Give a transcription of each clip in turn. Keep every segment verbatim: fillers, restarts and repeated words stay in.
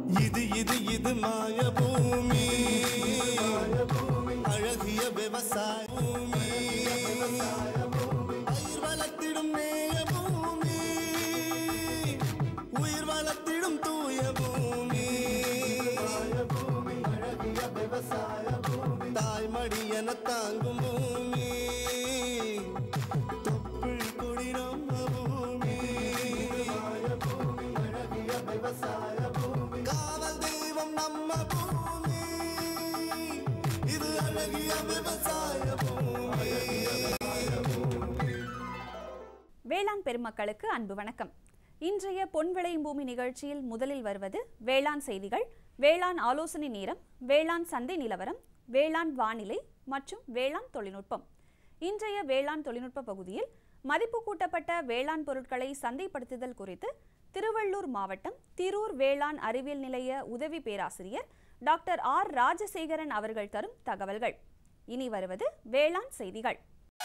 இது இது இது மாய பூமி அழகிய விவசாய பூமி பயிர் வளர்த்திடும் நேய பூமி உயிர் வளர்த்திடும் தூய பூமி அழகிய விவசாய பூமி தாய்மடி என தாங்கும் பூமி தொப்புள் கொடி நம்ம பூமி அழகிய விவசாய பூமி காவல் தெய்வம் நம்ம பூமி இது அழகிய விவசாய பூமி. வேளாண் பெருமக்களுக்கு அன்பு வணக்கம். இன்றைய பொன் விளையும் பூமி நிகழ்ச்சியில் முதலில் வருவது வேளாண் செய்திகள், வேளாண் ஆலோசனை நேரம், வேளாண் சந்தை நிலவரம், வேளாண் வானிலை மற்றும் வேளாண் தொழில்நுட்பம். இன்றைய வேளாண் தொழில்நுட்ப பகுதியில் மதிப்பு கூட்டப்பட்ட வேளாண் பொருட்களை சந்தைப்படுத்துதல் குறித்து திருவள்ளூர் மாவட்டம் திரூர் வேளாண் அறிவியல் நிலைய உதவி பேராசிரியர் டாக்டர் ஆர் ராஜசேகரன் அவர்கள் தரும் தகவல்கள். இனி வருவது வேளாண் செய்திகள்.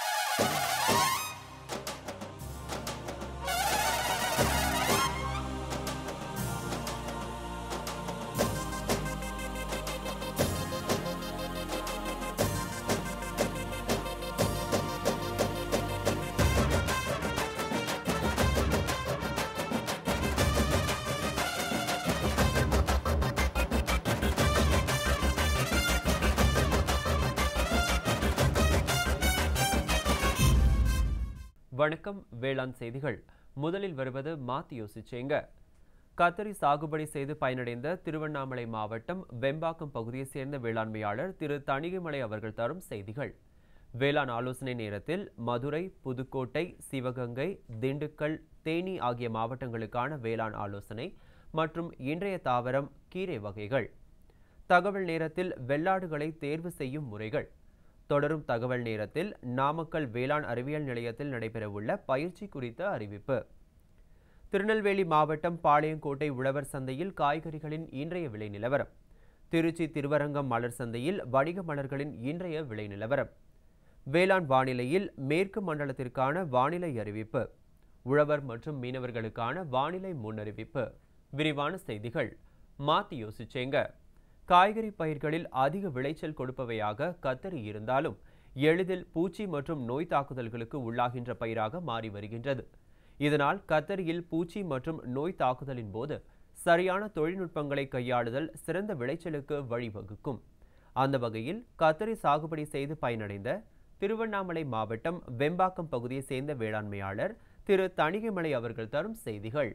வணக்கம். வேளாண் செய்திகள். முதலில் வருவது மாத்தி யோசிச்சேங்க. கத்தரி சாகுபடி செய்து பயனடைந்த திருவண்ணாமலை மாவட்டம் வெம்பாக்கம் பகுதியைச் சேர்ந்த வேளாண்மையாளர் திரு தணிகைமலை அவர்கள் தரும் செய்திகள். வேளாண் ஆலோசனை நேரத்தில் மதுரை, புதுக்கோட்டை, சிவகங்கை, திண்டுக்கல், தேனி ஆகிய மாவட்டங்களுக்கான வேளாண் ஆலோசனை மற்றும் இன்றைய தாவரம் கீரை வகைகள். தகவல் நேரத்தில் வெள்ளாடுகளை தேர்வு செய்யும் முறைகள். தொடரும் தகவல் நேரத்தில் நாமக்கல் வேளாண் அறிவியல் நிலையத்தில் நடைபெறவுள்ள பயிற்சி குறித்த அறிவிப்பு. திருநெல்வேலி மாவட்டம் பாளையங்கோட்டை உழவர் சந்தையில் காய்கறிகளின் இன்றைய விலை நிலவரம். திருச்சி திருவரங்கம் மலர் சந்தையில் வணிக மலர்களின் இன்றைய விலை நிலவரம். வேளாண் வானிலையில் மேற்கு மண்டலத்திற்கான வானிலை அறிவிப்பு. உழவர் மற்றும் மீனவர்களுக்கான வானிலை முன்னறிவிப்பு. விரிவான செய்திகள். மாத்தி யோசிச்சேங்க. காய்கறி பயிர்களில் அதிக விளைச்சல் கொடுப்பவையாக கத்தரி இருந்தாலும் எளிதில் பூச்சி மற்றும் நோய் தாக்குதல்களுக்கு உள்ளாகின்ற பயிராக மாறி வருகின்றது. இதனால் கத்தரியில் பூச்சி மற்றும் நோய் தாக்குதலின் போது சரியான தொழில்நுட்பங்களை கையாளுதல் சிறந்த விளைச்சலுக்கு வழிவகுக்கும். அந்த வகையில் கத்தரி சாகுபடி செய்து பயனடைந்த திருவண்ணாமலை மாவட்டம் வெம்பாக்கம் பகுதியை சேர்ந்த வேளாண்மையாளர் திரு தணிகைமலை அவர்கள் தரும் செய்திகள்.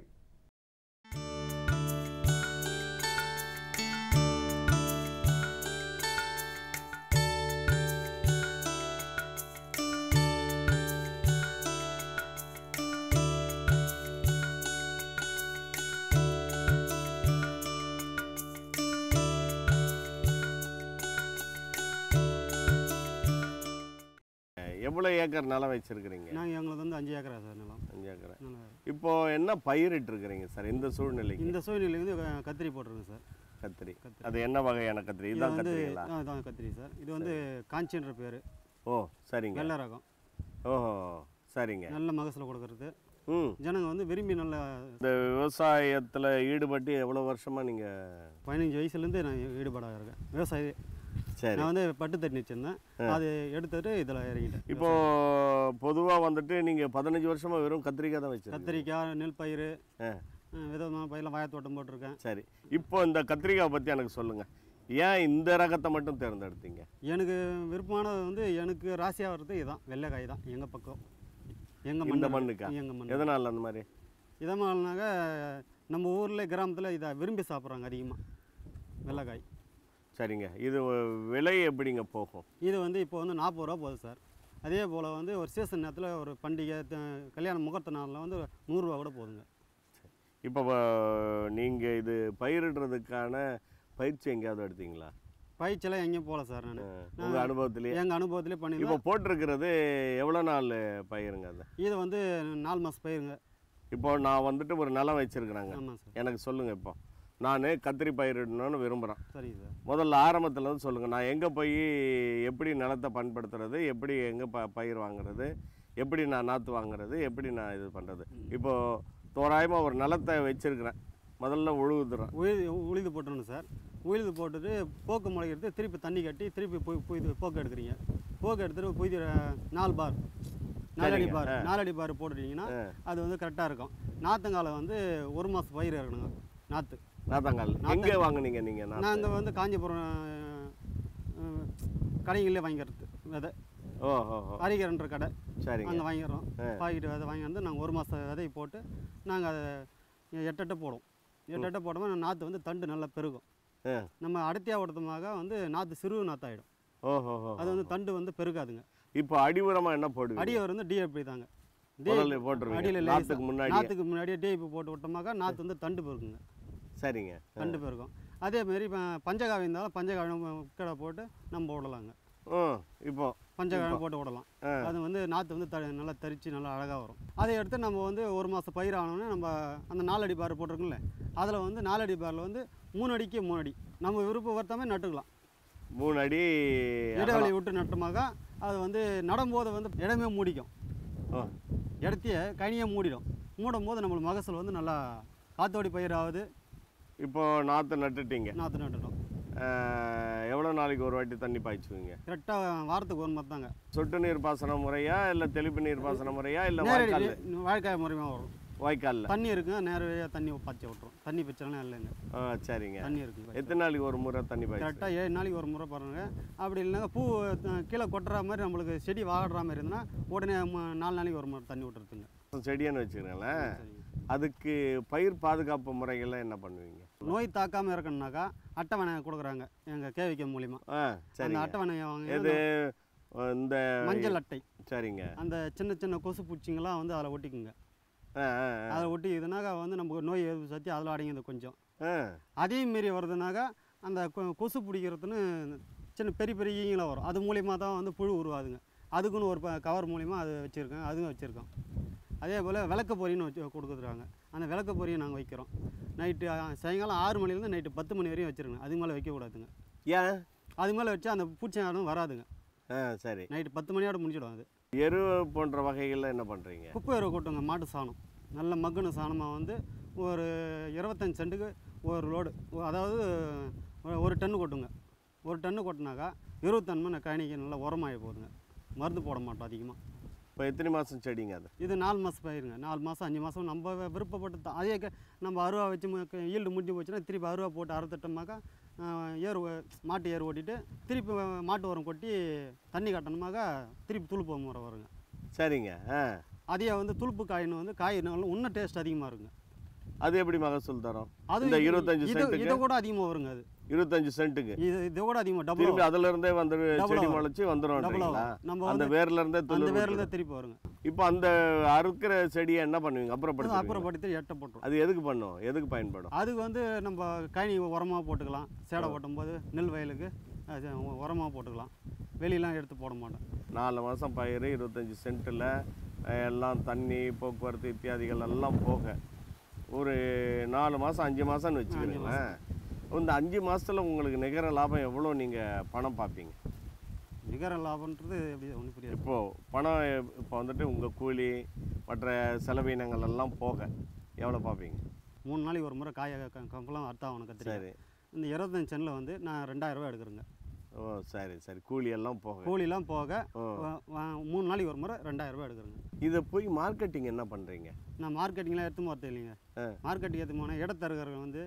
எவ்வளோ ஏக்கர் நிலம் வச்சிருக்கிறீங்க? நாங்கள் எங்களுக்கு வந்து அஞ்சு ஏக்கரா சார் நிலம். அஞ்சு ஏக்கரா. இப்போ என்ன பயிரிட்டு இருக்கிறீங்க சார் இந்த சூழ்நிலைக்கு? இந்த சூழ்நிலை வந்து கத்திரி போட்டிருக்கேன் சார். கத்திரி. அது என்ன வகையான கத்திரி? இதுதான் கத்திரிங்களா? இதுதான் கத்திரி சார். இது வந்து காஞ்சின்ற பேர். ஓ சரிங்க. நல்ல ரகம். ஓஹோ சரிங்க. நல்ல மகசூல் கொடுக்கறது. ம். ஜனங்க வந்து விரும்பி நல்ல இந்த விவசாயத்தில் ஈடுபட்டு எவ்வளோ வருஷமாக நீங்கள்? பதினஞ்சு வயசுலேருந்து நான் ஈடுபாடாக இருக்கேன் விவசாயி. சரி. நான் வந்து பட்டு தண்ணி வச்சிருந்தேன், அது எடுத்துட்டு இதில் இறங்கிட்டேன். இப்போ பொதுவாக வந்துட்டு நீங்கள் பதினஞ்சு வருஷமாக வெறும் கத்திரிக்காய் தான் வச்சு? கத்திரிக்காய், நெல் பயிர், விதமான பயிரெலாம் வாயத்தோட்டம் போட்டிருக்கேன். சரி. இப்போ இந்த கத்திரிக்காய் பற்றி எனக்கு சொல்லுங்கள். ஏன் இந்த ரகத்தை மட்டும் தேர்ந்தெடுத்தீங்க? எனக்கு விருப்பமானது வந்து எனக்கு ராசியாக வர்றது இதுதான், வெள்ளைக்காய் தான் எங்கள் பக்கம். எங்கள் இந்த மண்ணுக்கா? எங்கள் மண். எதனால் அந்த மாதிரி? இதனாலனாக்க நம்ம ஊரில் கிராமத்தில் இதை விரும்பி சாப்பிட்றாங்க அதிகமாக, வெள்ளைக்காய். சரிங்க. இது விலை எப்படிங்க போகும்? இது வந்து இப்போ வந்து நாற்பது ரூபா போகுது சார். அதே போல் வந்து ஒரு சீசன் நேரத்தில் ஒரு பண்டிகை கல்யாண முகூர்த்த நாளில் வந்து நூறுரூவா கூட போகுதுங்க. இப்போ நீங்கள் இது பயிரிடுறதுக்கான பயிற்சி எங்கேயாவது எடுத்தீங்களா? பயிற்சியெல்லாம் எங்கேயும் போகல சார். நான் உங்கள் அனுபவத்திலே? எங்கள் அனுபவத்திலே பண்ணி. இப்போ போட்டிருக்கிறது எவ்வளோ நாள் பயிருங்க? அது இது வந்து நாலு மாதம் பயிருங்க. இப்போ நான் வந்துட்டு ஒரு நிலம் வச்சுருக்குறாங்க. ஆமாம் சார். எனக்கு சொல்லுங்கள், இப்போ நான் கத்திரி பயிரிடணும்னு விரும்புகிறேன். சரி சார். முதல்ல ஆரம்பத்தில் வந்து சொல்லுங்கள், நான் எங்கே போய் எப்படி நிலத்தை பயன்படுத்துறது, எப்படி எங்கே ப பயிர் வாங்குறது, எப்படி நான் நாற்று வாங்குறது, எப்படி நான் இது பண்ணுறது? இப்போது தோராயமாக ஒரு நிலத்தை வச்சுருக்கிறேன், முதல்ல உழுவுதுறோம். உழுது உழுது போட்டுறணும் சார். உழுது போட்டுட்டு போக்கு முளைக்கிறது, திருப்பி தண்ணி கட்டி திருப்பி போய் போய் போக்கு எடுக்கிறீங்க. போக்கு எடுத்துகிட்டு போய் நாலு பார் நாலடி பார் நாலடி பார் போட்டுட்டீங்கன்னா அது வந்து கரெக்டாக இருக்கும். நாற்றுங்காலை வந்து ஒரு மாதம் பயிர் இருக்கணுங்க. நாற்று நாத்தங்கால் எங்கே வாங்குனீங்க நீங்கள்? நாங்கள் வந்து காஞ்சிபுரம் கடைகளிலே வாங்கிக்கிறது விதை. ஓ ஓ அரிகரன்ற கடை. சரிங்க. அங்கே வாங்கிடுறோம். பாக்கெட்டு விதை வாங்கி வந்து நாங்கள் ஒரு மாதம் விதை போட்டு நாங்கள் அதை எட்டு எட்டை போடுவோம். எட்டு எட்டை போடும்போது நாற்று வந்து தண்டு நல்லா பெருகும். நம்ம அடர்த்தியாக ஓடுறதுமாக வந்து நாற்று சிறு நாற்றாயிடும். ஓஹோ. அது வந்து தண்டு வந்து பெருகாதுங்க. இப்போ அடி உரமாக என்ன போடுவீங்க? அடி உரம் வந்து டிஏபி தாங்க. அடியில் நாற்றுக்கு முன்னாடி நாற்றுக்கு முன்னாடியே டிஏபி போட்டு விட்டோமாக்கா நாற்று வந்து தண்டு பெருக்குங்க. சரிங்க. தண்டு பெருக்கும். அதேமாரி இப்போ பஞ்சகாவி இருந்தாலும் பஞ்சகாவி கடை போட்டு நம்ம விடலாங்க. இப்போ பஞ்சகாவி போட்டு விடலாம். அது வந்து நாற்று வந்து த நல்லா தரித்து நல்லா அழகாக வரும். அதை எடுத்து நம்ம வந்து ஒரு மாதம் பயிர் ஆனோடனே நம்ம அந்த நாலடி பார் போட்டிருக்கோம்ல, அதில் வந்து நாலடி பாரில் வந்து மூணு அடிக்கு மூணு அடி நம்ம விருப்பம் வருத்தாமல் நட்டுக்கலாம். மூணு அடி இடைவெளி விட்டு நட்டுமாக்கா அது வந்து நடும்போது வந்து இடமே மூடிக்கும். இடத்தையே கனியாக மூடிடும். மூடும் போது நம்மளுக்கு மகசூல் வந்து நல்லா காத்தோடி பயிர் ஆகுது. இப்போ நாற்று நட்டுட்டீங்க. நாற்று நட்டுட்டோம். எவ்வளோ நாளைக்கு ஒரு வாட்டி தண்ணி பாய்ச்சுவீங்க? கரெக்டாக வாரத்துக்கு ஒரு மாதிரி தாங்க. சொட்டு நீர் பாசன முறையா இல்லை தெளிப்பு நீர் பாசன முறையா இல்லை வாய்க்கால் வாய்க்கால் முறையாக வரும்? வாய்க்காலில் தண்ணி இருக்குங்க. நேரடியாக தண்ணி பாய்ச்சி விட்ருவோம். தண்ணி பிரச்சனை இல்லைங்க. ஆ சரிங்க. தண்ணி இருக்குங்க. எத்தனை நாளைக்கு ஒரு முறை தண்ணி பாய்ச்சி? கரெக்டாக ஏழு நாளைக்கு ஒரு முறை பாருங்க. அப்படி இல்லைங்க பூ கீழே கொட்டுற மாதிரி நம்மளுக்கு செடி வாடுற மாதிரி இருந்ததுன்னா உடனே நாலு நாளைக்கு ஒரு முறை தண்ணி விட்டுருதுங்க. செடியான்னு வச்சுக்கிறேங்களேன். அதுக்கு பயிர் பாதுகாப்பு முறைகள்லாம் என்ன பண்ணுவீங்க? நோய் தாக்காமல் இருக்கணும்னாக்கா அட்டவணை கொடுக்குறாங்க எங்கள் கேவிக்க மூலிமா. ஆ சரி. அந்த அட்டவணையை வாங்க. இது இந்த மஞ்சள் அட்டை. சரிங்க. அந்த சின்ன சின்ன கொசு பூச்சிங்கெல்லாம் வந்து அதில் ஒட்டிக்குங்க. அதில் ஒட்டி இதுனாக்கா வந்து நமக்கு நோய் எதிர்ப்பு சக்தி அதில் அடங்கியது கொஞ்சம். அதே மாரி வருதுனாக்கா அந்த கொசு பிடிக்கிறதுன்னு சின்ன பெரிய பெரிய ஈங்களாக வரும். அது மூலிமா தான் வந்து புழு உருவாதுங்க. அதுக்குன்னு ஒரு கவர் மூலிமா அது வச்சுருக்கேன். அதுவும் வச்சுருக்கோம். அதே போல் விளக்க பொரின்னு வச்சு கொடுக்குறாங்க. அந்த விளக்க பொரியை நாங்கள் வைக்கிறோம். நைட்டு சாயங்காலம் ஆறு மணிலேருந்து நைட்டு பத்து மணி வரையும் வச்சுருங்க. அதுக்கு மேலே வைக்கக்கூடாதுங்க. ஏன்? அதுக்கு மேலே வச்சா அந்த பூச்சி யாரும் வராதுங்க. ஆ சரி. நைட்டு பத்து மணியோட முடிச்சிடும். அது எரு போன்ற வகைகளில் என்ன பண்ணுறீங்க? குப்பை எருவை கொட்டுங்க. மாட்டு சாணம் நல்ல மக்குன சாணமாக வந்து ஒரு இருபத்தஞ்சி சென்ட்டுக்கு ஒரு லோடு, அதாவது ஒரு டன்னு கொட்டுங்க. ஒரு டன்னு கொட்டினாக்கா இருபத்தன்மை கணிக்கு நல்லா உரமாகி போகுதுங்க. மருந்து போட மாட்டோம் அதிகமாக. இப்போ எத்தனை மாதம் செடிங்க அது? இது நாலு மாதம் பயிருங்க. நாலு மாதம் அஞ்சு மாதம் நம்ம விருப்பப்பட்டு தான். அதே நம்ம அருவா வச்சு ஈல்டு முடிஞ்சு போச்சுன்னா திருப்பி அருவா போட்டு அறுத்துட்டோமாக்கா ஏர் மாட்டு ஏர் ஓட்டிட்டு திருப்பி மாட்டு உரம் கொட்டி தண்ணி கட்டணுமாக்கா திருப்பி துளுப்பு முறை வருங்க. சரிங்க. அதே வந்து துளுப்பு காயின்னு வந்து காய் இன்னும் டேஸ்ட் அதிகமாக இருக்குங்க. அது எப்படி மகசூல் தரும்? அது இந்த இருபத்தஞ்சு சென்ட் இதை கூட அதிகமாக வருங்க. அது இருபத்தஞ்சு சென்ட்டுக்கு இது இதை கூட அதிகமாக டபுள். திருப்பி அதுல இருந்தே வந்து செடி முளைச்சி வந்துடும். நம்ம அந்த வேர்ல இருந்தே அந்த வேர்ல இருந்தே திருப்பி வருங்க. இப்போ அந்த அறுக்கிற செடியை என்ன பண்ணுவீங்க? அப்புறப்படுத்தி அப்புறப்படுத்தி எட்ட போட்டுரும். அது எதுக்கு பண்ணும்? எதுக்கு பயன்படும்? அதுக்கு வந்து நம்ம கழனி உரமாக போட்டுக்கலாம். சேடை ஓட்டும் போது நெல் வயலுக்கு உரமாக போட்டுக்கலாம். வெளியெல்லாம் எடுத்து போட மாட்டோம். நாலு மாதம் பயிர் இருபத்தஞ்சி சென்ட்டில் எல்லாம் தண்ணி போக்குவரத்து இத்தியாதிகள் எல்லாம் போக ஒரு நாலு மாதம் அஞ்சு மாதம்னு வச்சுக்கிறீங்களேன். இந்த அஞ்சு மாதத்தில் உங்களுக்கு நிகர லாபம் எவ்வளோ நீங்கள் பணம் பார்ப்பீங்க? நிகர லாபம்ன்றது எப்படி ஒன்றும் புரியாது. இப்போது பணம் இப்போ வந்துட்டு உங்கள் கூலி மற்ற செலவினங்கள் எல்லாம் போக எவ்வளோ பார்ப்பீங்க? மூணு நாளைக்கு ஒரு முறை காய கம்பெல்லாம் அர்த்தாகணும் கத்திரி. சரி. இந்த இருபத்தஞ்சி சென்னில் வந்து நான் ரெண்டாயிரரூவா எடுக்கிறேங்க. ஓ சரி சரி. கூலி எல்லாம் போக கூலிலாம் போக மூணு நாளைக்கு ஒரு முறை ரெண்டாயிரரூவா எடுக்கிறேங்க. இதை போய் மார்க்கெட்டிங் என்ன பண்ணுறீங்க? நான் மார்க்கெட்டிங்லாம் எடுத்து போகிறது இல்லைங்க. மார்க்கெட்டிங் எடுத்து போனால் இடத்தருகிறவங்க வந்து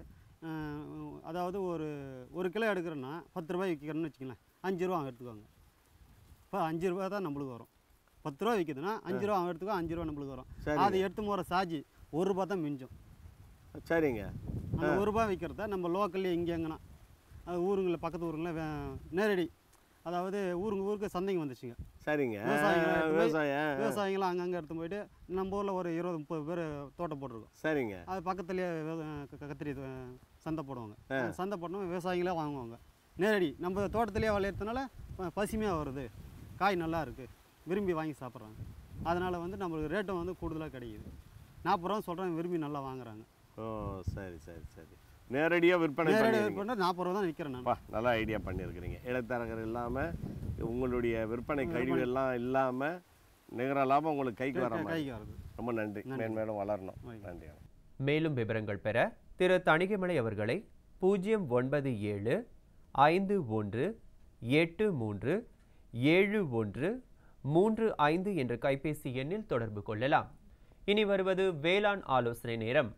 அதாவது ஒரு ஒரு கிலோ எடுக்கிறேன்னா பத்து ரூபாய் விற்கிறேன்னு வச்சுக்கலாம். அஞ்சு ரூபா அவங்க எடுத்துக்குவாங்க. இப்போ அஞ்சு ரூபா தான் நம்மளுக்கு வரும். பத்து ரூபா விற்கிதுன்னா அஞ்சு ரூபா அவங்க எடுத்துக்கோ. அஞ்சு ரூபா நம்மளுக்கு வரும். அது எடுத்து போகிற சார்ஜி ஒரு ரூபா தான் மிஞ்சும். சரிங்க. அந்த ஒரு ரூபா விற்கிறத நம்ம லோக்கல்லே இங்கே எங்கன்னா அது ஊருங்களில் பக்கத்து ஊருங்களில் நேரடி, அதாவது ஊருங்க ஊருக்கு சந்தைங்க வந்துச்சுங்க. சரிங்க. விவசாயம் விவசாயிங்களாம் அங்கங்கே எடுத்து போயிட்டு நம்ம ஊரில் ஒரு இருபது முப்பது பேர் தோட்டம் போட்டிருக்கோம். சரிங்க. அது பக்கத்துலேயே கத்திரி சந்தை போடுவாங்க. சந்தை போட்டோம் விவசாயிங்களே வாங்குவாங்க. நேரடி நம்ம தோட்டத்திலே விளையிறதுனால பசுமையாக வருது, காய் நல்லா இருக்குது, விரும்பி வாங்கி சாப்பிட்றாங்க. அதனால் வந்து நம்மளுக்கு ரேட்டும் வந்து கூடுதலாக கிடைக்குது. நாற்பது ரூபா சொல்கிறாங்க, விரும்பி நல்லா வாங்குறாங்க. ஓ சரி சரி சரி. நேரடியாக விற்பனை நேரடியாக விற்பனை நாற்பது ரூபா தான் விற்கிறேன் நான். நல்லா ஐடியா பண்ணியிருக்கிறீங்க. இடைத்தரகர் இல்லாமல் உங்களுடைய விற்பனை கழிவு எல்லாம் இல்லாமல் நிகர லாபம் உங்களுக்கு கைக்கு வர கைக்கு வருது. ரொம்ப நன்றி. மேன்மேலும் வளரணும். நன்றி. மேலும் விவரங்கள் பெற திரு தணிகைமலை அவர்களை பூஜ்ஜியம் ஒன்பது ஏழு ஐந்து ஒன்று எட்டு மூன்று ஏழு ஒன்று மூன்று ஐந்து என்ற கைபேசி எண்ணில் தொடர்பு கொள்ளலாம். இனி வருவது வேளாண் ஆலோசனை நேரம்.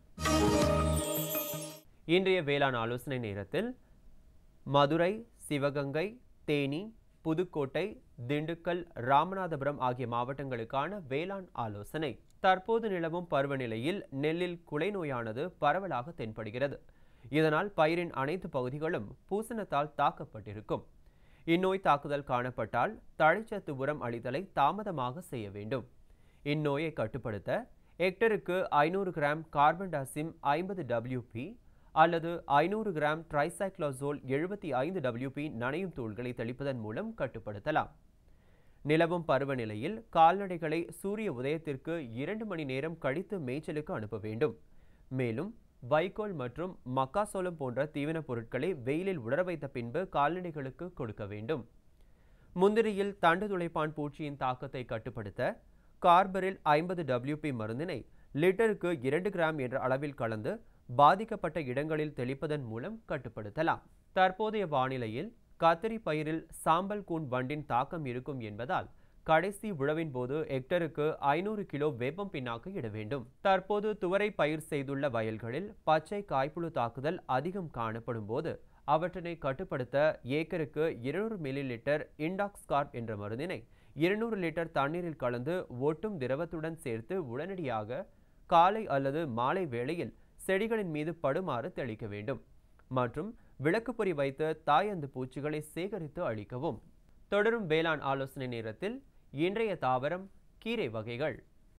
இன்றைய வேளாண் ஆலோசனை நேரத்தில் மதுரை, சிவகங்கை, தேனி, புதுக்கோட்டை, திண்டுக்கல், ராமநாதபுரம் ஆகிய மாவட்டங்களுக்கான வேளாண் ஆலோசனை. தற்போது நிலவும் பருவநிலையில் நெல்லில் குலை நோயானது பரவலாக தென்படுகிறது. இதனால் பயிரின் அனைத்து பகுதிகளும் பூசணத்தால் தாக்கப்பட்டிருக்கும். இந்நோய் தாக்குதல் காணப்பட்டால் தழைச்சத்து உரம் அளித்தலை தாமதமாக செய்ய வேண்டும். இந்நோயை கட்டுப்படுத்த ஹெக்டருக்கு ஐநூறு கிராம் கார்பன்டாசிம் ஐம்பது டபிள்யூபி அல்லது ஐநூறு கிராம் ட்ரைசைக்ளோசோல் எழுபத்தி ஐந்து டபிள்யூபி நனையும் தூள்களை தெளிப்பதன் மூலம் கட்டுப்படுத்தலாம். நிலவும் பருவநிலையில் கால்நடைகளை சூரிய உதயத்திற்கு இரண்டு மணி நேரம் கழித்து மேய்ச்சலுக்கு அனுப்ப வேண்டும். மேலும் வைக்கோல் மற்றும் மக்காசோளம் போன்ற தீவனப் பொருட்களை வெயிலில் உலர வைத்த பின்பு கால்நடைகளுக்கு கொடுக்க வேண்டும். முந்திரியில் தண்டு துளைப்பான் பூச்சியின் தாக்கத்தை கட்டுப்படுத்த கார்பரில் ஐம்பது டபிள்யூபி மருந்தினை லிட்டருக்கு இரண்டு கிராம் என்ற அளவில் கலந்து பாதிக்கப்பட்ட இடங்களில் தெளிப்பதன் மூலம் கட்டுப்படுத்தலாம். தற்போதைய வானிலையில் கத்தரி பயிரில் சாம்பல் கூன் வண்டின் தாக்கம் இருக்கும் என்பதால் கடைசி உழவின் போது ஹெக்டருக்கு ஐநூறு கிலோ வேப்பம் பின்னாக்கு இட வேண்டும். தற்போது துவரை பயிர் செய்துள்ள வயல்களில் பச்சை காய்ப்புழு தாக்குதல் அதிகம் காணப்படும் போது அவற்றினை கட்டுப்படுத்த ஏக்கருக்கு இருநூறு மில்லி லிட்டர் இண்டாக்ஸ்கார்ப் என்ற மருந்தினை இருநூறு லிட்டர் தண்ணீரில் கலந்து ஒட்டும் திரவத்துடன் சேர்த்து உடனடியாக காலை அல்லது மாலை வேளையில் செடிகளின் மீது படுமாறு தெளிக்க வேண்டும். மற்றும் விளக்குப்பொறி வைத்து தாயந்து பூச்சிகளை சேகரித்து அழிக்கவும். தொடரும் வேளாண் ஆலோசனை நேரத்தில் இன்றைய தாவரம் கீரை வகைகள்.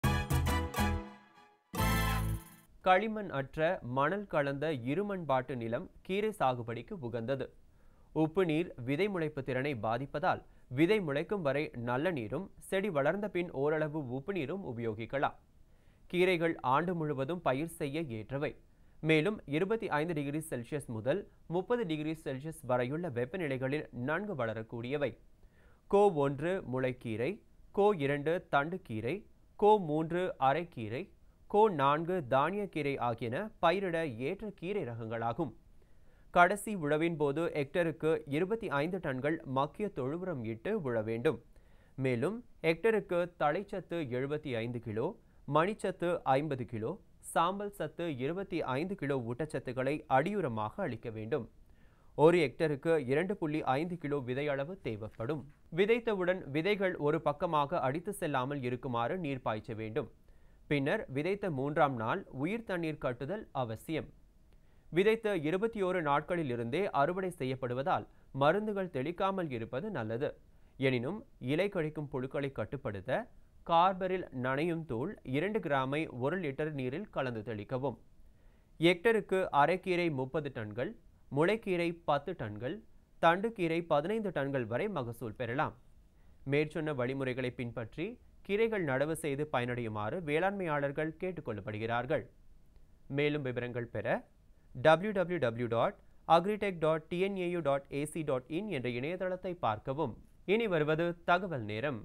களிமண் அற்ற மணல் கலந்த இருமண்பாட்டு நிலம் கீரை சாகுபடிக்கு உகந்தது. உப்பு நீர் விதை முளைப்பு திறனை பாதிப்பதால் விதை முளைக்கும் வரை நல்ல நீரும் செடி வளர்ந்த பின் ஓரளவு உப்பு நீரும் உபயோகிக்கலாம். கீரைகள் ஆண்டு முழுவதும் பயிர் செய்ய ஏற்றவை. மேலும் இருபத்தி ஐந்து டிகிரி செல்சியஸ் முதல் முப்பது டிகிரி செல்சியஸ் வரையுள்ள வெப்பநிலைகளில் நன்கு வளரக்கூடியவை. கோ ஒன்று முளைக்கீரை, கோ இரண்டு தண்டுக்கீரை, கோ மூன்று அரைக்கீரை, கோ நான்கு தானியக்கீரை ஆகியன பயிரிட ஏற்ற கீரை ரகங்களாகும். கடைசி உழவின் போது ஹெக்டருக்கு இருபத்தி ஐந்து டன்கள் மக்கிய தொழு உரம் இட்டு உழ வேண்டும். மேலும் ஹெக்டருக்கு தழைச்சத்து எழுபத்தி ஐந்து கிலோ, மணிச்சத்து ஐம்பது கிலோ, சாம்பல் சத்து இருபத்தி ஐந்து கிலோ ஊட்டச்சத்துக்களை அடியுரமாக அளிக்க வேண்டும். ஒரு ஹெக்டருக்கு இரண்டு புள்ளி ஐந்து கிலோ விதை அளவு தேவைப்படும். விதைத்தவுடன் விதைகள் ஒரு பக்கமாக அடித்து செல்லாமல் இருக்குமாறு நீர் பாய்ச்ச வேண்டும். பின்னர் விதைத்த மூன்றாம் நாள் உயிர் தண்ணீர் கட்டுதல் அவசியம். விதைத்த இருபத்தி ஓரு நாட்களில் இருந்தே அறுவடை செய்யப்படுவதால் மருந்துகள் தெளிக்காமல் இருப்பது நல்லது. எனினும் இலை கழிக்கும் புழுக்களை கட்டுப்படுத்த கார்பரில் நனையும் தூள் இரண்டு கிராமை ஒரு லிட்டர் நீரில் கலந்து தெளிக்கவும். ஹெக்டருக்கு அரைக்கீரை முப்பது டன்கள், முளைக்கீரை பத்து டன்கள், தண்டுக்கீரை பதினைந்து டன்கள் வரை மகசூல் பெறலாம். மேற்சொன்ன வழிமுறைகளை பின்பற்றி கீரைகள் நடவு செய்து பயனடையுமாறு வேளாண்மையாளர்கள் கேட்டுக்கொள்ளப்படுகிறார்கள். மேலும் விவரங்கள் பெற W W W dot agritech dot T N A U dot A C dot in என்ற இணையதளத்தை பார்க்கவும். இனி வருவது தகவல் நேரம்.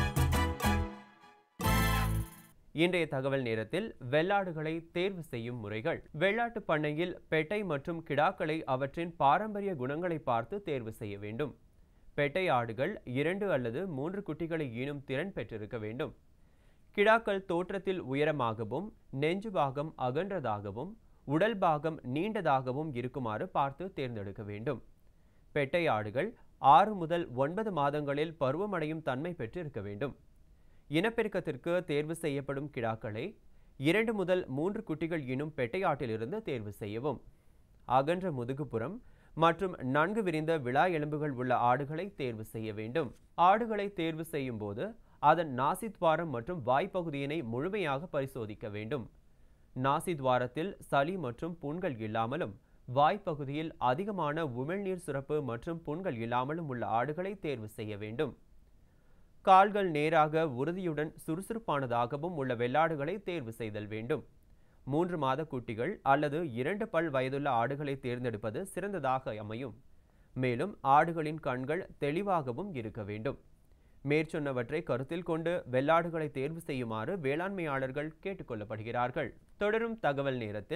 இன்றைய தகவல் நேரத்தில் வெள்ளாடுகளை தேர்வு செய்யும் முறைகள். வெள்ளாட்டு பண்ணையில் பெட்டை மற்றும் கிடாக்களை அவற்றின் பாரம்பரிய குணங்களை பார்த்து தேர்வு செய்ய வேண்டும். பெட்டை ஆடுகள் இரண்டு அல்லது மூன்று குட்டிகளை ஈனும் திறன் பெற்றிருக்க வேண்டும். கிடாக்கள் தோற்றத்தில் உயரமாகவும் நெஞ்சு பாகம் அகன்றதாகவும் உடல் பாகம் நீண்டதாகவும் இருக்குமாறு பார்த்து தேர்ந்தெடுக்க வேண்டும். பெட்டை ஆடுகள் ஆறு முதல் ஒன்பது மாதங்களில் பருவமடையும் தன்மை பெற்று இருக்க வேண்டும். இனப்பெருக்கத்திற்கு தேர்வு செய்யப்படும் கிடாக்களை இரண்டு முதல் மூன்று குட்டிகள் ஈனும் பெட்டையாட்டிலிருந்து தேர்வு செய்யவும். அகன்ற முதுகுப்புறம் மற்றும் நன்கு விரிந்த விழா எலும்புகள் உள்ள ஆடுகளை தேர்வு செய்ய வேண்டும். ஆடுகளை தேர்வு செய்யும் போது அதன் நாசித்வாரம் மற்றும் வாய்ப்பகுதியினை முழுமையாக பரிசோதிக்க வேண்டும். நாசித்வாரத்தில் சளி மற்றும் புண்கள் இல்லாமலும் வாய்ப்பகுதியில் அதிகமான உமிழ்நீர் சுரப்பு மற்றும் புண்கள் இல்லாமலும் உள்ள ஆடுகளை தேர்வு செய்ய வேண்டும். கால்கள் நேராக உறுதியுடன் சுறுசுறுப்பானதாகவும் உள்ள வெள்ளாடுகளை தேர்வு செய்தல் வேண்டும். மூன்று மாத குட்டிகள் அல்லது இரண்டு பல் வயதுள்ள ஆடுகளை தேர்ந்தெடுப்பது சிறந்ததாக அமையும். மேலும் ஆடுகளின் கண்கள் தெளிவாகவும் இருக்க வேண்டும். மேற்சொன்னவற்றை கருத்தில் கொண்டு வெள்ளாடுகளை தேர்வு செய்யுமாறு வேளாண்மையாளர்கள் கேட்டுக்கொள்ளப்படுகிறார்கள். தொடரும் தகவல் நேரத்தில்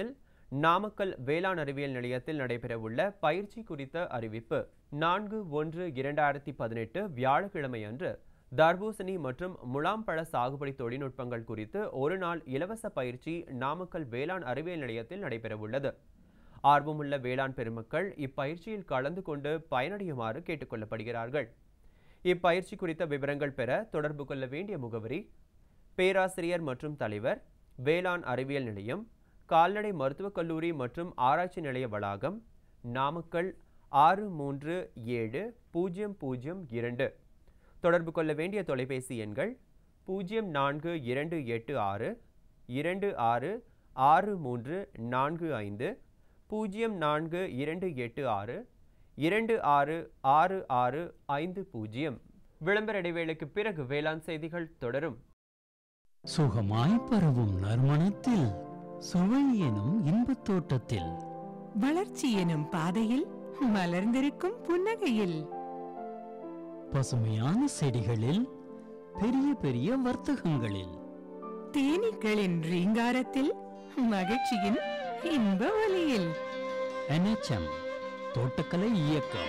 நாமக்கல் வேளாண் அறிவியல் நிலையத்தில் நடைபெறவுள்ள பயிற்சி குறித்த அறிவிப்பு நான்கு ஒன்று இரண்டாயிரத்தி பதினெட்டு வியாழக்கிழமை அன்று தர்பூசணி மற்றும் முலாம்பழ சாகுபடி தொழில்நுட்பங்கள் குறித்து ஒரு நாள் இலவச பயிற்சி நாமக்கல் வேளாண் அறிவியல் நிலையத்தில் நடைபெறவுள்ளது. ஆர்வமுள்ள வேளாண் பெருமக்கள் இப்பயிற்சியில் கலந்து கொண்டு பயனடையுமாறு கேட்டுக்கொள்ளப்படுகிறார்கள். இப்பயிற்சி குறித்த விவரங்கள் பெற தொடர்பு கொள்ள வேண்டிய முகவரி பேராசிரியர் மற்றும் தலைவர், வேளாண் அறிவியல் நிலையம், கால்நடை மருத்துவக் கல்லூரி மற்றும் ஆராய்ச்சி நிலைய வளாகம், நாமக்கல் ஆறு மூன்று ஏழு பூஜ்ஜியம் பூஜ்ஜியம் இரண்டு. தொடர்பு கொள்ள வேண்டிய தொலைபேசி எண்கள் பூஜ்ஜியம் நான்கு இரண்டு எட்டு ஆறு இரண்டு ஆறு ஆறு மூன்று நான்கு ஐந்து, பூஜ்ஜியம் நான்கு இரண்டு எட்டு ஆறு இரண்டு ஆறு ஆறு ஆறு ஐந்து பூஜ்ஜியம். விளம்பர இடைவேளைக்கு பிறகு வேளாண் செய்திகள் தொடரும். சுகமாய் பரவும் நறுமணத்தில், சுவை எனும் இன்பத் தோட்டத்தில், வளர்ச்சி எனும் பாதையில், மலர்ந்திருக்கும் புன்னகையில், பசுமையான செடிகளில், பெரிய பெரிய வர்த்தகங்களில், தேனீக்களின் ரீங்காரத்தில், மகிழ்ச்சியின் இன்ப ஒலியில். என் எச் எம் தோட்டக்கலை இயக்கம்.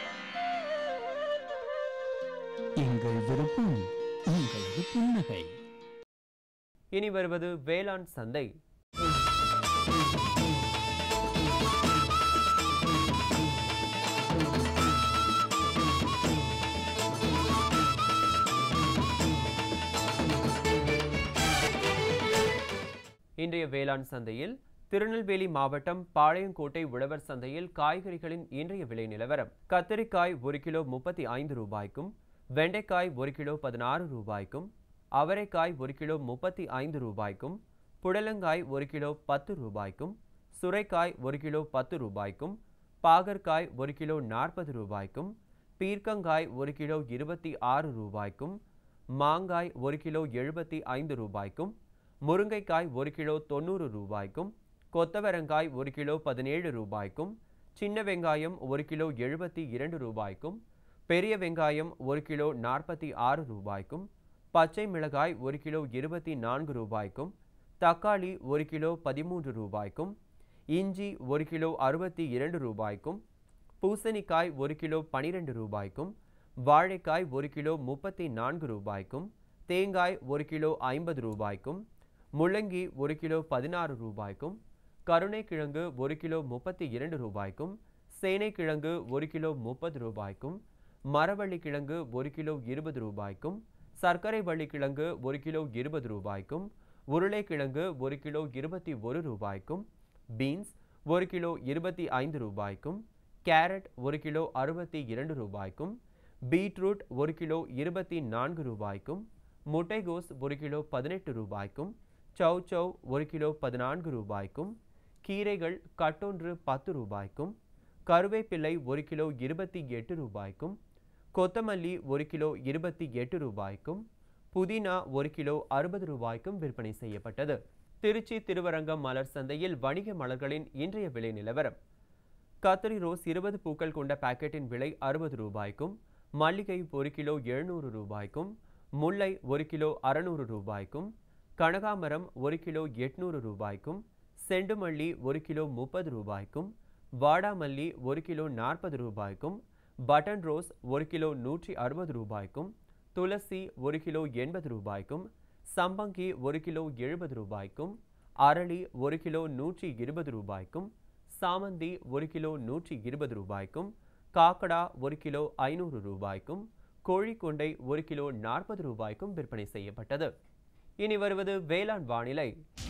எங்கள் விருப்பம் உங்களது புன்னகை. இனி வருவது வேளாண் சந்தை. இன்றைய வேளாண் சந்தையில் திருநெல்வேலி மாவட்டம் பாளையங்கோட்டை உழவர் சந்தையில் காய்கறிகளின் இன்றைய விலை நிலவரம். கத்தரிக்காய் ஒரு கிலோ முப்பத்தி ஐந்து ரூபாய்க்கும், வெண்டைக்காய் ஒரு கிலோ பதினாறு ரூபாய்க்கும், அவரைக்காய் ஒரு கிலோ முப்பத்தி ஐந்து ரூபாய்க்கும், புடலங்காய் ஒரு கிலோ பத்து ரூபாய்க்கும், சுரைக்காய் ஒரு கிலோ பத்து ரூபாய்க்கும், பாகற்காய் ஒரு கிலோ நாற்பது ரூபாய்க்கும், பீர்க்கங்காய் ஒரு கிலோ இருபத்தி ஆறு ரூபாய்க்கும், மாங்காய் ஒரு கிலோ எழுபத்தி ஐந்து ரூபாய்க்கும், முருங்கைக்காய் ஒரு கிலோ தொண்ணூறு ரூபாய்க்கும், கொத்தவரங்காய் ஒரு கிலோ பதினேழு ரூபாய்க்கும், சின்ன வெங்காயம் ஒரு கிலோ எழுபத்தி இரண்டு ரூபாய்க்கும், பெரிய வெங்காயம் ஒரு கிலோ நாற்பத்தி ஆறு ரூபாய்க்கும், பச்சை மிளகாய் ஒரு கிலோ இருபத்தி நான்கு ரூபாய்க்கும், தக்காளி ஒரு கிலோ பதிமூன்று ரூபாய்க்கும், இஞ்சி ஒரு கிலோ அறுபத்தி இரண்டு ரூபாய்க்கும், பூசணிக்காய் ஒரு கிலோ பனிரெண்டு ரூபாய்க்கும், வாழைக்காய் ஒரு கிலோ முப்பத்தி நான்கு ரூபாய்க்கும், தேங்காய் ஒரு கிலோ ஐம்பது ரூபாய்க்கும், முள்ளங்கி ஒரு கிலோ பதினாறு ரூபாய்க்கும், கருணைக்கிழங்கு ஒரு கிலோ முப்பத்தி இரண்டு ரூபாய்க்கும், சேனைக்கிழங்கு ஒரு கிலோ முப்பது ரூபாய்க்கும், மரவள்ளி கிழங்கு ஒரு கிலோ இருபது ரூபாய்க்கும், சர்க்கரை வள்ளிக்கிழங்கு ஒரு கிலோ இருபது ரூபாய்க்கும், உருளைக்கிழங்கு ஒரு கிலோ இருபத்தி ஒரு ரூபாய்க்கும், பீன்ஸ் ஒரு கிலோ இருபத்தி ஐந்து ரூபாய்க்கும், கேரட் ஒரு கிலோ அறுபத்தி இரண்டு ரூபாய்க்கும், பீட்ரூட் ஒரு கிலோ இருபத்தி நான்கு ரூபாய்க்கும், முட்டைகோஸ் ஒரு கிலோ பதினெட்டு ரூபாய்க்கும், சவ் சவ் ஒரு கிலோ பதினான்கு ரூபாய்க்கும், கீரைகள் கட்டொன்று பத்து ரூபாய்க்கும், கருவேப்பிலை ஒரு கிலோ இருபத்தி எட்டு ரூபாய்க்கும், கொத்தமல்லி ஒரு கிலோ இருபத்தி எட்டு ரூபாய்க்கும், புதினா ஒரு கிலோ அறுபது ரூபாய்க்கும் விற்பனை செய்யப்பட்டது. திருச்சி திருவரங்கம் மலர் சந்தையில் வணிக மலர்களின் இன்றைய விலை நிலவரம். கத்திரி ரோஸ் இருபது பூக்கள் கொண்ட பாக்கெட்டின் விலை அறுபது ரூபாய்க்கும், மல்லிகை ஒரு கிலோ எழுநூறு ரூபாய்க்கும், முல்லை ஒரு கிலோ அறுநூறு ரூபாய்க்கும், கனகாமரம் ஒரு கிலோ எட்நூறு ரூபாய்க்கும், செண்டுமல்லி ஒரு கிலோ முப்பது ரூபாய்க்கும், வாடாமல்லி ஒரு கிலோ நாற்பது ரூபாய்க்கும், பட்டன் ரோஸ் ஒரு கிலோ நூற்றி அறுபது ரூபாய்க்கும், துளசி ஒரு கிலோ எண்பது ரூபாய்க்கும், சம்பங்கி ஒரு கிலோ எழுபது ரூபாய்க்கும், அரளி ஒரு கிலோ நூற்றி இருபது ரூபாய்க்கும், சாமந்தி ஒரு கிலோ நூற்றி இருபது ரூபாய்க்கும், காக்கடா ஒரு கிலோ ஐநூறு ரூபாய்க்கும், கோழிக்கொண்டை ஒரு கிலோ நாற்பது ரூபாய்க்கும் விற்பனை செய்யப்பட்டது. இனி வருவது வேளாண் வானிலை.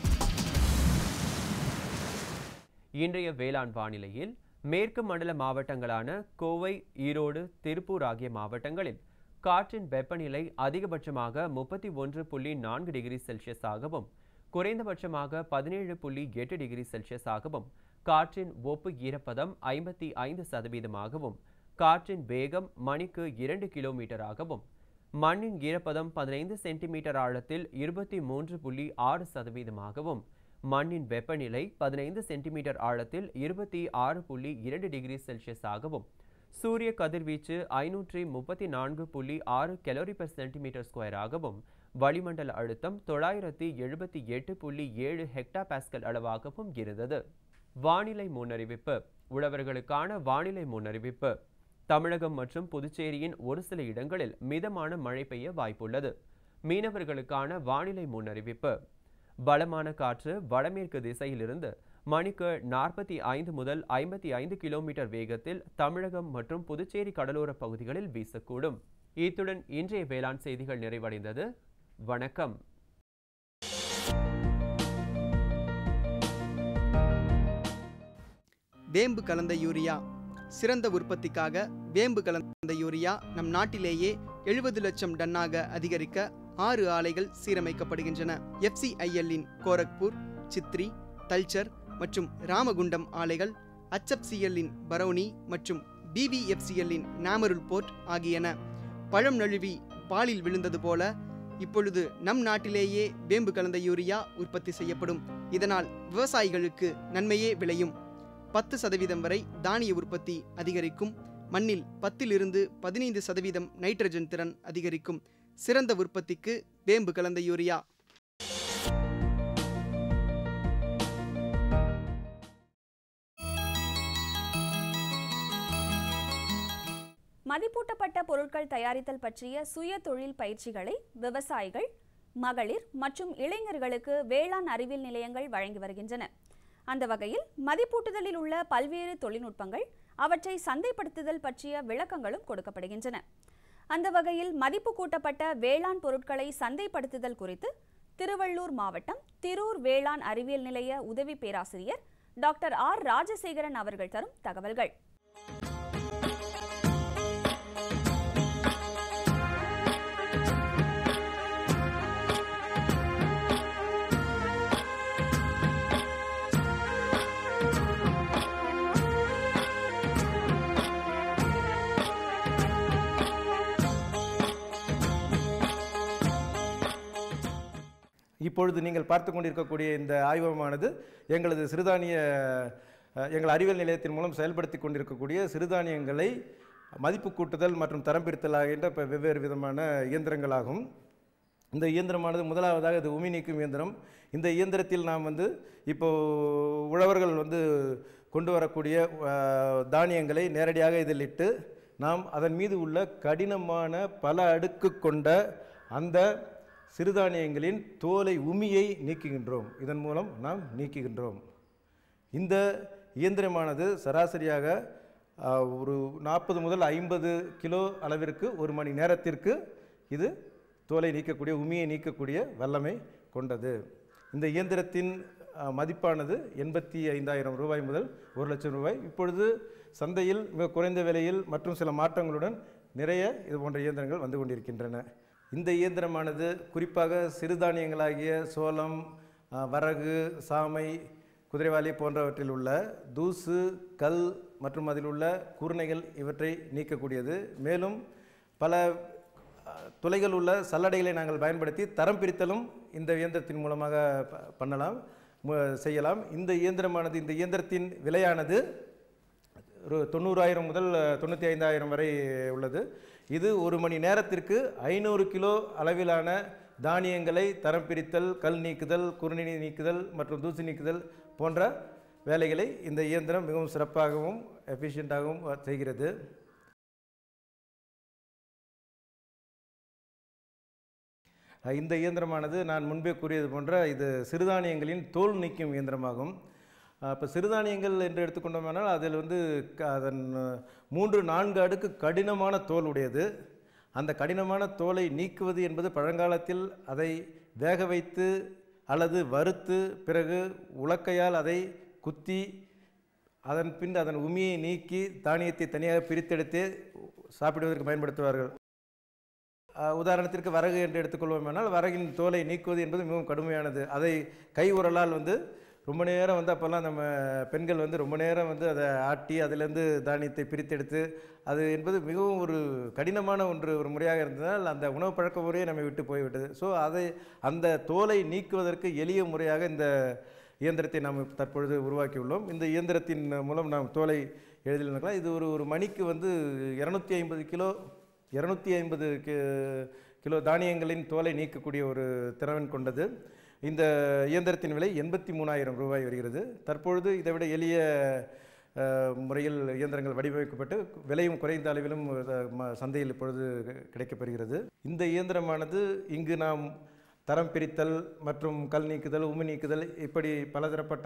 இன்றைய வேளாண் வானிலையில் மேற்கு மண்டல மாவட்டங்களான கோவை, ஈரோடு, திருப்பூர் ஆகிய மாவட்டங்களில் காற்றின் வெப்பநிலை அதிகபட்சமாக முப்பத்தி ஒன்று புள்ளி நான்கு டிகிரி செல்சியஸாகவும் குறைந்தபட்சமாக பதினேழு புள்ளி எட்டு டிகிரி செல்சியஸாகவும், காற்றின் ஒப்பு ஈரப்பதம் ஐம்பத்தி ஐந்து சதவீதமாகவும், காற்றின் வேகம் மணிக்கு இரண்டு கிலோமீட்டராகவும், மண்ணின் ஈரப்பதம் பதினைந்து சென்டிமீட்டர் ஆழத்தில் இருபத்தி மூன்று புள்ளி ஆறு சதவீதமாகவும், மண்ணின் வெப்பநிலை பதினைந்து சென்டிமீட்டர் ஆழத்தில் இருபத்தி ஆறு புள்ளி இரண்டு டிகிரி செல்சியஸாகவும், சூரிய கதிர்வீச்சு ஐநூற்றி முப்பத்தி நான்கு புள்ளி ஆறு கலோரி பெர் சென்டிமீட்டர் ஸ்கொயராகவும், வளிமண்டல அழுத்தம் தொள்ளாயிரத்தி எழுபத்தி எட்டு புள்ளி ஏழு ஹெக்டா பாஸ்கல் அளவாகவும் இருந்தது. வானிலை முன்னறிவிப்பு. உழவர்களுக்கான வானிலை முன்னறிவிப்பு. தமிழகம் மற்றும் புதுச்சேரியின் ஒரு சில இடங்களில் மிதமான மழை பெய்ய வாய்ப்புள்ளது. மீனவர்களுக்கான வானிலை முன்னறிவிப்பு. பலமான காற்று வடமேற்கு திசையிலிருந்து மணிக்கு நாற்பத்தி ஐந்து முதல் ஐம்பத்தி ஐந்து கிலோமீட்டர் வேகத்தில் தமிழகம் மற்றும் புதுச்சேரி கடலோர பகுதிகளில் வீசக்கூடும். இத்துடன் இன்றைய வேளாண் செய்திகள் நிறைவடைந்தது. வணக்கம். வேம்பு கலந்த யூரியா. சிறந்த உற்பத்திக்காக வேம்பு கலந்த யூரியா நம் நாட்டிலேயே எழுபது லட்சம் டன்னாக அதிகரிக்க ஆறு ஆலைகள் சீரமைக்கப்படுகின்றன. எஃப்சிஐஎல்லின் கோரக்பூர், சித்ரி, தல்ச்சர் மற்றும் ராமகுண்டம் ஆலைகள், ஹெச்எஃப்சிஎல்லின் பரௌனி மற்றும் பிவிஎஃப்சிஎல்லின் நாமருல் போர்ட் ஆகியன. பழம் நழுவி பாலில் விழுந்தது போல இப்பொழுது நம் நாட்டிலேயே வேம்பு கலந்த யூரியா உற்பத்தி செய்யப்படும். இதனால் விவசாயிகளுக்கு நன்மையே விளையும். பத்து சதவீதம் வரை தானிய உற்பத்தி அதிகரிக்கும். மண்ணில் பத்திலிருந்து பதினைந்து சதவீதம் நைட்ரஜன் திறன் அதிகரிக்கும். சிறந்த உற்பத்திக்கு வேம்பு கலந்த யூரியா. மதிப்பூட்டப்பட்ட பொருட்கள் தயாரித்தல் பற்றிய சுய தொழில் பயிற்சிகளை விவசாயிகள், மகளிர் மற்றும் இளைஞர்களுக்கு வேளாண் அறிவியல் நிலையங்கள் வழங்கி வருகின்றன. அந்த வகையில் மதிப்பூட்டுதலில் உள்ள பல்வேறு தொழில்நுட்பங்கள், அவற்றை சந்தைப்படுத்துதல் பற்றிய விளக்கங்களும் கொடுக்கப்படுகின்றன. அந்த வகையில் மதிப்பு கூட்டப்பட்ட வேளாண் பொருட்களை சந்தைப்படுத்துதல் குறித்து திருவள்ளூர் மாவட்டம் திரூர் வேளாண் அறிவியல் நிலைய உதவி பேராசிரியர் டாக்டர் ஆர் ராஜசேகரன் அவர்கள் தரும் தகவல்கள். இப்பொழுது நீங்கள் பார்த்து கொண்டிருக்கக்கூடிய இந்த ஆய்வகமானது எங்களது சிறுதானிய எங்கள் அறிவியல் நிலையத்தின் மூலம் செயல்படுத்தி கொண்டிருக்கக்கூடிய சிறுதானியங்களை மதிப்பு கூட்டுதல் மற்றும் தரம் பிரித்தல் ஆகின்ற வெவ்வேறு விதமான இயந்திரங்களாகும். இந்த இயந்திரமானது முதலாவதாக இது உமி நீக்கும் இயந்திரம். இந்த இயந்திரத்தில் நாம் வந்து இப்போது உழவர்கள் வந்து கொண்டு வரக்கூடிய தானியங்களை நேரடியாக இதில் இட்டு நாம் அதன் மீது உள்ள கடினமான பல அடுக்கு கொண்ட அந்த சிறுதானியங்களின் தோலை உமியை நீக்குகின்றோம். இதன் மூலம் நாம் நீக்குகின்றோம். இந்த இயந்திரமானது சராசரியாக ஒரு நாற்பது முதல் ஐம்பது கிலோ அளவிற்கு ஒரு மணி நேரத்திற்கு இது தோலை நீக்கக்கூடிய உமியை நீக்கக்கூடிய வல்லமை கொண்டது. இந்த இயந்திரத்தின் மதிப்பானது எண்பத்தி ஐந்தாயிரம் ரூபாய் முதல் ஒரு லட்சம் ரூபாய். இப்பொழுது சந்தையில் மிக குறைந்த விலையில் மற்றும் சில மாற்றங்களுடன் நிறைய இது போன்ற இயந்திரங்கள் வந்து கொண்டிருக்கின்றன. இந்த இயந்திரமானது குறிப்பாக சிறுதானியங்களாகிய சோளம், வரகு, சாமை, குதிரைவாலி போன்றவற்றில் உள்ள தூசு, கல் மற்றும் அதில் உள்ள கூர்ணைகள் இவற்றை நீக்கக்கூடியது. மேலும் பல துளைகள் உள்ள சல்லடைகளை நாங்கள் பயன்படுத்தி தரம் பிரித்தலும் இந்த இயந்திரத்தின் மூலமாக பண்ணலாம் செய்யலாம். இந்த இயந்திரமானது இந்த இயந்திரத்தின் விலையானது ஒரு தொண்ணூறாயிரம் முதல் தொண்ணூற்றி ஐந்தாயிரம் வரை உள்ளது. இது ஒரு மணி நேரத்திற்கு ஐநூறு கிலோ அளவிலான தானியங்களை தரம் பிரித்தல், கல் நீக்குதல், குறுநி நீக்குதல் மற்றும் தூசி நீக்குதல் போன்ற வேலைகளை இந்த இயந்திரம் மிகவும் சிறப்பாகவும் எஃபிஷியண்ட்டாகவும் செய்கிறது. இந்த இயந்திரமானது நான் முன்பே கூறியது போன்ற இது சிறுதானியங்களின் தோல் நீக்கும் இயந்திரமாகும். இப்போ சிறுதானியங்கள் என்று எடுத்துக்கொண்டோம்னால் அதில் வந்து அதன் மூன்று நான்கு அடுக்கு கடினமான தோல் உடையது. அந்த கடினமான தோலை நீக்குவது என்பது பழங்காலத்தில் அதை வேக வைத்து அல்லது வறுத்து பிறகு உலக்கையால் அதை குத்தி அதன் பின் அதன் உமியை நீக்கி தானியத்தை தனியாக பிரித்தெடுத்து சாப்பிடுவதற்கு பயன்படுத்துவார்கள். உதாரணத்திற்கு வரகு என்று எடுத்துக்கொள்வோமானால் வரகின் தோலை நீக்குவது என்பது மிகவும் கடுமையானது. அதை கை உரலால் வந்து ரொம்ப நேரம் வந்து அப்போல்லாம் நம்ம பெண்கள் வந்து ரொம்ப நேரம் வந்து அதை ஆட்டி அதிலேருந்து தானியத்தை பிரித்தெடுத்து அது என்பது மிகவும் ஒரு கடினமான ஒன்று ஒரு முறையாக இருந்ததால் அந்த உணவு பழக்க முறையை நம்ம விட்டு போய்விட்டது. ஸோ அதை அந்த தோலை நீக்குவதற்கு எளிய முறையாக இந்த இயந்திரத்தை நாம் தற்பொழுது உருவாக்கியுள்ளோம். இந்த இயந்திரத்தின் மூலம் நாம் தோலை எளிதில் நீக்கலாம். இது ஒரு ஒரு மணிக்கு வந்து இரநூத்தி ஐம்பது கிலோ இரநூத்தி ஐம்பது கிலோ தானியங்களின் தோலை நீக்கக்கூடிய ஒரு திறன் கொண்டது. இந்த இயந்திரத்தின் விலை எண்பத்தி மூணாயிரம் ரூபாய் வருகிறது. தற்பொழுது இதைவிட எளிய முறையில் இயந்திரங்கள் வடிவமைக்கப்பட்டு விலையும் குறைந்த அளவிலும் சந்தையில் இப்பொழுது கிடைக்கப்பெறுகிறது. இந்த இயந்திரமானது இங்கு நாம் தரம் பிரித்தல் மற்றும் கல் நீக்குதல், உமி நீக்குதல், இப்படி பலதரப்பட்ட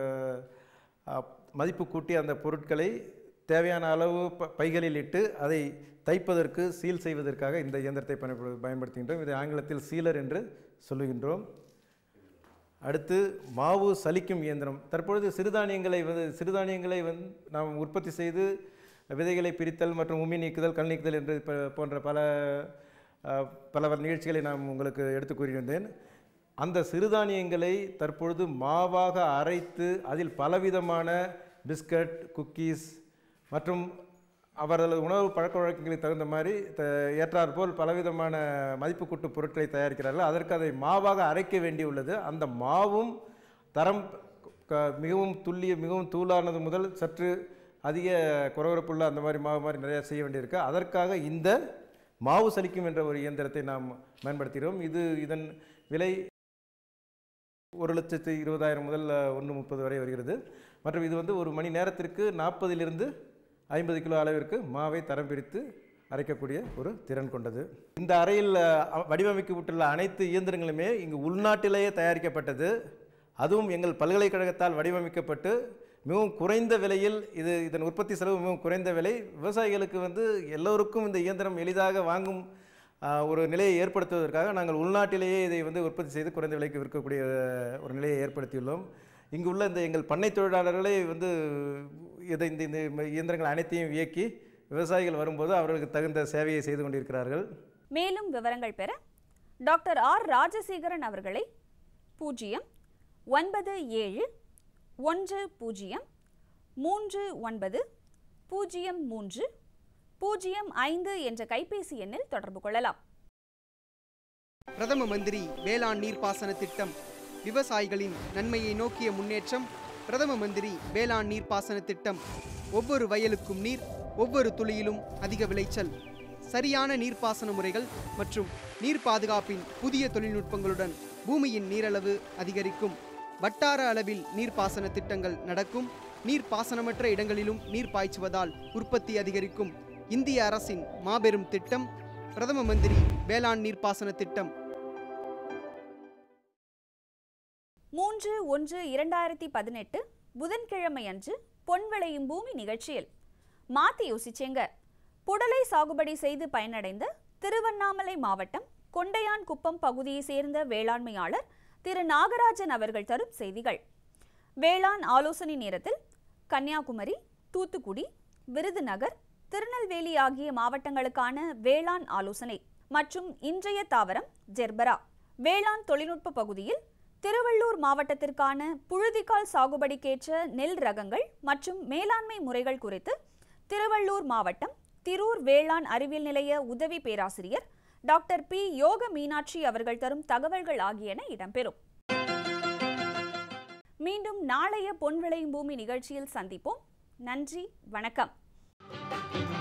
மதிப்பு கூட்டி அந்த பொருட்களை தேவையான அளவு பைகளில் இட்டு அதை தைப்பதற்கு சீல் செய்வதற்காக இந்த இயந்திரத்தை பயன்படுத்துகின்றோம். இதை ஆங்கிலத்தில் சீலர் என்று சொல்லுகின்றோம். அடுத்து மாவு சலிக்கும் இயந்திரம். தற்பொழுது சிறுதானியங்களை வந்து சிறுதானியங்களை வந்து நாம் உற்பத்தி செய்து விதைகளை பிரித்தல் மற்றும் உமி நீக்குதல், கல் நீக்குதல் என்று போன்ற பல பல நிகழ்ச்சிகளை நான் உங்களுக்கு எடுத்து கூறியிருந்தேன். அந்த சிறுதானியங்களை தற்பொழுது மாவாக அரைத்து அதில் பலவிதமான பிஸ்கட், குக்கீஸ் மற்றும் அவர்களது உணவு பழக்க வழக்கங்களுக்கு தகுந்த மாதிரி ஏற்றாற்போல் பலவிதமான மதிப்பு கூட்டு பொருட்களை தயாரிக்கிறார்கள். அதற்கு அதை மாவாக அரைக்க வேண்டியுள்ளது. அந்த மாவும் தரம் மிகவும் துல்லிய மிகவும் தூளானது முதல் சற்று அதிக குறவரப்புள்ள அந்த மாதிரி மாவு மாதிரி நிறையா செய்ய வேண்டியிருக்கு. அதற்காக இந்த மாவு சலிக்கும் என்ற ஒரு இயந்திரத்தை நாம் பயன்படுத்துகிறோம். இது இதன் விலை ஒரு லட்சத்து இருபதாயிரம் முதல் ஒன்று முப்பது வரை வருகிறது. மற்றும் இது வந்து ஒரு மணி நேரத்திற்கு நாற்பதிலிருந்து ஐம்பது கிலோ அளவிற்கு மாவை தரம் பிரித்து அரைக்கக்கூடிய ஒரு திறன் கொண்டது. இந்த அறையில் வடிவமைக்கப்பட்டுள்ள அனைத்து இயந்திரங்களுமே இங்கு உள்நாட்டிலேயே தயாரிக்கப்பட்டது. அதுவும் எங்கள் பல்கலைக்கழகத்தால் வடிவமைக்கப்பட்டு மிகவும் குறைந்த விலையில், இது இதன் உற்பத்தி செலவு மிகவும் குறைந்த விலை. விவசாயிகளுக்கு வந்து எல்லோருக்கும் இந்த இயந்திரம் எளிதாக வாங்கும் ஒரு நிலையை ஏற்படுத்துவதற்காக நாங்கள் உள்நாட்டிலேயே இதை வந்து உற்பத்தி செய்து குறைந்த விலைக்கு விற்கக்கூடிய ஒரு நிலையை ஏற்படுத்தியுள்ளோம். இங்கு உள்ள இந்த எங்கள் பண்ணை தொழிலாளர்களே வந்து இதை இந்த இந்த இயந்திரங்கள் அனைத்தையும் இயக்கி விவசாயிகள் வரும்போது அவர்களுக்கு தகுந்த சேவையை செய்து கொண்டிருக்கிறார்கள். மேலும் விவரங்கள் பெற டாக்டர் ஆர் ராஜசேகரன் அவர்களை பூஜ்ஜியம் ஒன்பது ஏழு ஒன்று பூஜ்ஜியம் மூன்று ஒன்பது பூஜ்ஜியம் மூன்று பூஜ்ஜியம் ஐந்து என்ற கைபேசி எண்ணில் தொடர்பு கொள்ளலாம். பிரதம மந்திரி வேளாண் நீர்ப்பாசன திட்டம் விவசாயிகளின் நன்மையை நோக்கிய முன்னேற்றம். பிரதம மந்திரி வேளாண் நீர்ப்பாசன திட்டம் ஒவ்வொரு வயலுக்கும் நீர், ஒவ்வொரு துளியிலும் அதிக விளைச்சல். சரியான நீர்ப்பாசன முறைகள் மற்றும் நீர் பாதுகாப்பின் புதிய தொழில்நுட்பங்களுடன் பூமியின் நீரளவு அதிகரிக்கும். வட்டார அளவில் நீர்ப்பாசன திட்டங்கள் நடக்கும். நீர்ப்பாசனமற்ற இடங்களிலும் நீர் பாய்ச்சுவதால் உற்பத்தி அதிகரிக்கும். இந்திய அரசின் மாபெரும் திட்டம் பிரதம மந்திரி வேளாண் நீர்ப்பாசன திட்டம். மூன்று ஒன்று இரண்டாயிரத்தி பதினெட்டு புதன்கிழமை அன்று பொன் விளையும் பூமி நிகழ்ச்சியில் மாத்தி யோசிச்சேங்க. புடலை சாகுபடி செய்து பயனடைந்த திருவண்ணாமலை மாவட்டம் கொண்டையான் குப்பம் பகுதியை சேர்ந்த வேளாண்மையாளர் திரு நாகராஜன் அவர்கள் தரும் செய்திகள். வேளாண் ஆலோசனை நேரத்தில் கன்னியாகுமரி, தூத்துக்குடி, விருதுநகர், திருநெல்வேலி ஆகிய மாவட்டங்களுக்கான வேளாண் ஆலோசனை மற்றும் இன்றைய தாவரம் ஜெர்பரா. வேளாண் தொழில்நுட்ப பகுதியில் திருவள்ளூர் மாவட்டத்திற்கான புழுதிக்கால் சாகுபடிக்கேற்ற நெல் ரகங்கள் மற்றும் மேலாண்மை முறைகள் குறித்து திருவள்ளூர் மாவட்டம் திரூர் வேளாண் அறிவியல் நிலைய உதவி பேராசிரியர் டாக்டர் பி யோக மீனாட்சி அவர்கள் தரும் தகவல்கள் ஆகியன இடம்பெறும். மீண்டும் நாளைய பொன் விளையும் பூமி நிகழ்ச்சியில் சந்திப்போம். நன்றி, வணக்கம்.